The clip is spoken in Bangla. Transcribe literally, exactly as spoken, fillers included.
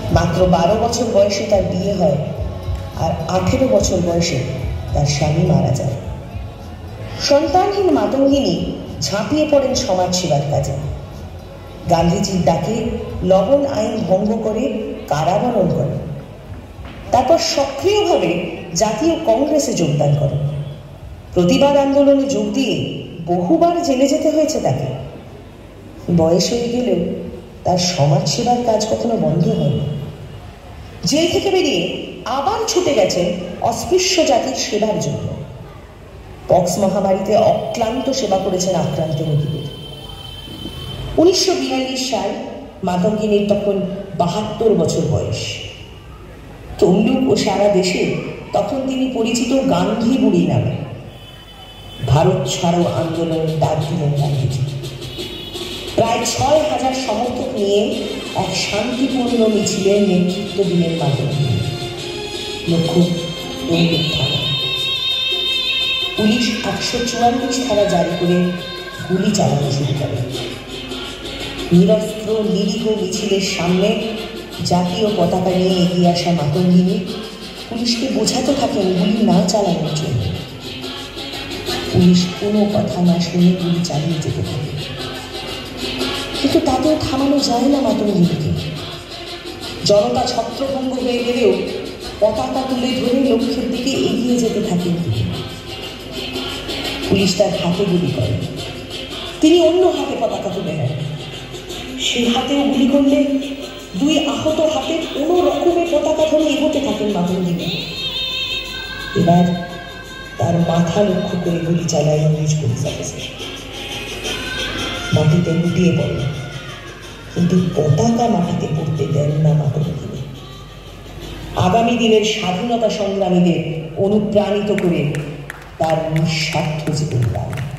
মাত্র বারো বছর বয়সে তার বিয়ে হয়, আর আঠেরো বছর বয়সে তার স্বামী মারা যায়। সন্তানহীন মাতঙ্গিনী ঝাঁপিয়ে পড়েন সমাজ সেবার কাজে। গান্ধীজির ডাকে লবণ আইন ভঙ্গ করে কারাবরণ করেন। তারপর সক্রিয়ভাবে জাতীয় কংগ্রেসে যোগদান করেন। প্রতিবাদ আন্দোলনে যোগ দিয়ে বহুবার জেলে যেতে হয়েছে তাকে। বয়স হয়ে গেলেও তার সমাজ সেবার কাজ কখনো বন্ধ হয়নি। জেল থেকে বেরিয়ে আবার ছুটে গেছেন অস্পৃশ্য জাতির সেবার জন্য। পক্স মহামারীতে অক্লান্ত সেবা করেছেন আক্রান্ত রোগীদের। উনিশশো বিয়াল্লিশ সাল মাতঙ্গিনীর তখন বাহাত্তর বছর বয়স। তমলুক ও সারা দেশে তখন তিনি পরিচিত গান্ধী বুড়ি নামে। ভারত ছাড়ো আন্দোলনের ডাক দিলেন গান্ধীজি। প্রায় ছয় হাজার সমর্থক নিয়ে এক শান্তিপূর্ণ মিছিলের নেতৃত্ব দিলেন মাতঙ্গিনী। লক্ষ্য তমলুক থানা। পুলিশ একশো চুয়াল্লিশ ধারা জারি করে গুলি চালানো শুরু করে। নিরস্ত্র নিরীহ মিছিলের সামনে জাতীয় পতাকা নিয়ে এগিয়ে আসা মাতঙ্গিনী পুলিশকে বোঝাতে থাকেন গুলি না চালানোর জন্য। পুলিশ কোনো কথা না শুনে গুলি চালিয়ে যেতে থাকে, কিন্তু তাতেও থামানো যায় না মাতঙ্গিনীকে। জনতা ছত্রভঙ্গ হয়ে গেলেও পতাকা তুলে ধরে লক্ষ্যের দিকে এগিয়ে যেতে থাকেন তিনি। পুলিশ তার হাতে গুলি করে, তিনি অন্য হাতে পতাকা তুলে নেন। সে হাতেও গুলি করলে দুই আহত হাতে কোনো রকমে পতাকা ধরে এগোতে থাকেন মাতঙ্গিনী। এবার তার মাথা লক্ষ্য করে গুলি চালায় ইংরেজ পুলিশ অফিসার। মাটিতে লুটিয়ে পড়ে, কিন্তু পতাকা মাটিতে পড়তে দেন না মাতঙ্গিনী। আগামী দিনের স্বাধীনতা সংগ্রামীদের অনুপ্রাণিত করে তার নিঃস্বার্থ জীবন দান।